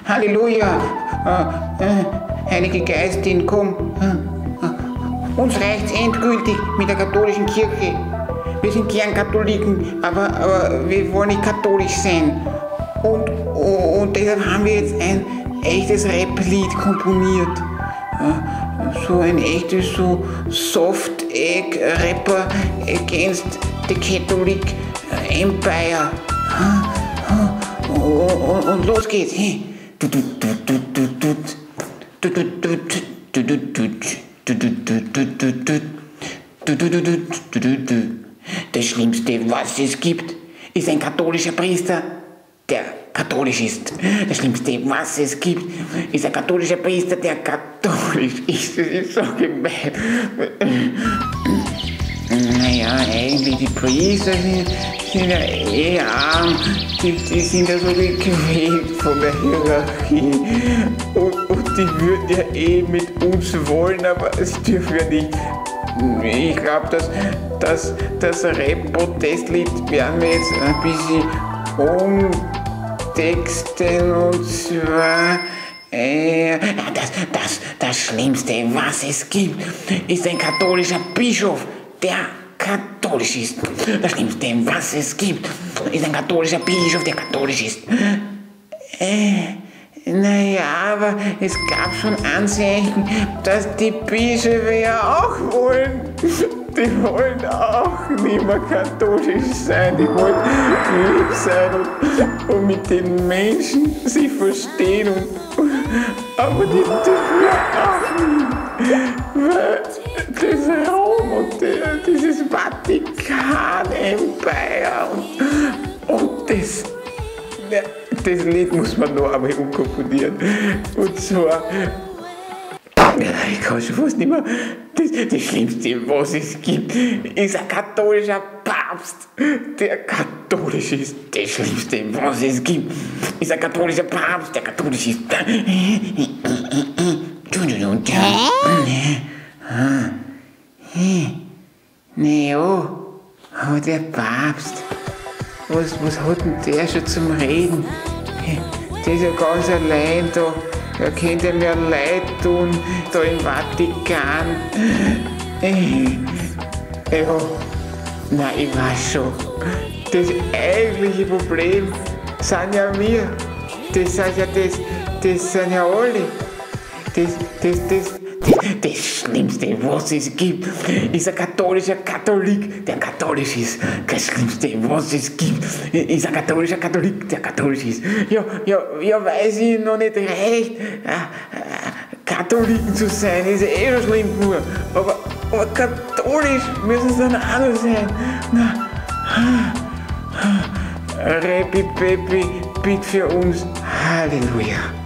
Halleluja. Heilige Geistin, komm. Uns reicht's endgültig mit der katholischen Kirche. Wir sind gern Katholiken, aber wir wollen nicht katholisch sein. Und deshalb haben wir jetzt ein echtes Rap-Lied komponiert. So ein echtes so Soft-Egg-Rapper against the Catholic Empire. Und los geht's. Das Schlimmste, was es gibt, ist ein katholischer Priester, der katholisch ist. Das Schlimmste, was es gibt, ist ein katholischer Priester, der katholisch ist. Das ist so gemein. Naja, eigentlich die Priester sind ja eh arm. Die sind ja so gequält von der Hierarchie. Und die würden ja eh mit uns wollen, aber es dürfen wir nicht. Ich glaube, das Rap-Protestlied werden wir jetzt ein bisschen umtexten, und zwar das Schlimmste, was es gibt, ist ein katholischer Bischof, der katholisch ist. Das Schlimmste, was es gibt, ist ein katholischer Bischof, der katholisch ist. Naja, aber es gab schon Anzeichen, dass die Bischöfe ja auch wollen. Die wollen auch nicht mehr katholisch sein. Die wollen lieb sein und mit den Menschen sich verstehen. Aber die dürfen ja auch nicht. Weil das Rom und dieses Vatikan-Empire und das Lied muss man noch einmal umkomponieren. Und zwar, ich kann schon fast nicht mehr, das Schlimmste, was es gibt, ist ein katholischer Papst, der katholisch ist. Das Schlimmste, was es gibt, ist ein katholischer Papst, der katholisch ist. Aber der Papst, was hat denn der schon zum Reden? Der ist ja ganz allein da. Er könnte mir leid tun, da im Vatikan. Ja, nein, ich weiß schon. Das eigentliche Problem sind ja wir. Das sind ja alle. Das Schlimmste, was es gibt, ist ein katholischer Katholik, der katholisch ist. Das Schlimmste, was es gibt, ist ein katholischer Katholik, der katholisch ist. Ja, weiß ich noch nicht recht. Katholiken zu sein, ist ja eh schon schlimm nur. Aber katholisch müssen sie dann auch noch sein. Repi Pepi, bitte für uns. Halleluja.